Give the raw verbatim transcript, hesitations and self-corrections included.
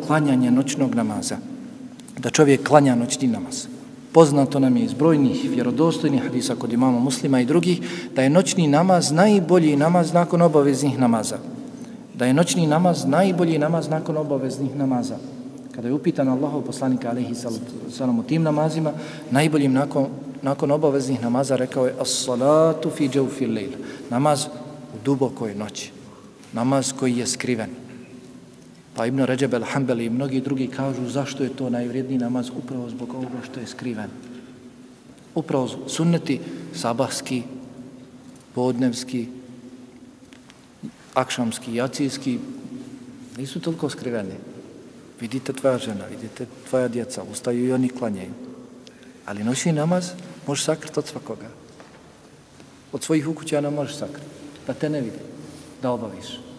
klanjanje noćnog namaza. Da čovjek klanja noćni namaz. Poznato nam je iz brojnih vjerodostojnih hadisa kod imama Muslima i drugih da je noćni namaz najbolji namaz nakon obaveznih namaza. Da je noćni namaz najbolji namaz nakon obaveznih namaza. Kada je upitan Allahov poslanika alejhi salam o tim namazima, najboljim nakon, nakon obaveznih namaza rekao je as-salatu fi jawfil layl. Namaz u dubokoj noći. Namaz koji je skriven. Pa Ibn Ređeb el-Hanbeli i mnogi drugi kažu zašto je to najvrijedniji namaz upravo zbog ovoga što je skriven. Upravo sunneti sabahski, podnevski, akšamski, jacijski nisu toliko skriveni. Vidite tvoja žena, vidite tvoja djeca, ustaju i oni klanjaju. Ali noćni namaz možeš sakriti od svakoga. Od svojih ukućana možeš sakriti, da te ne vidi, da obaviš.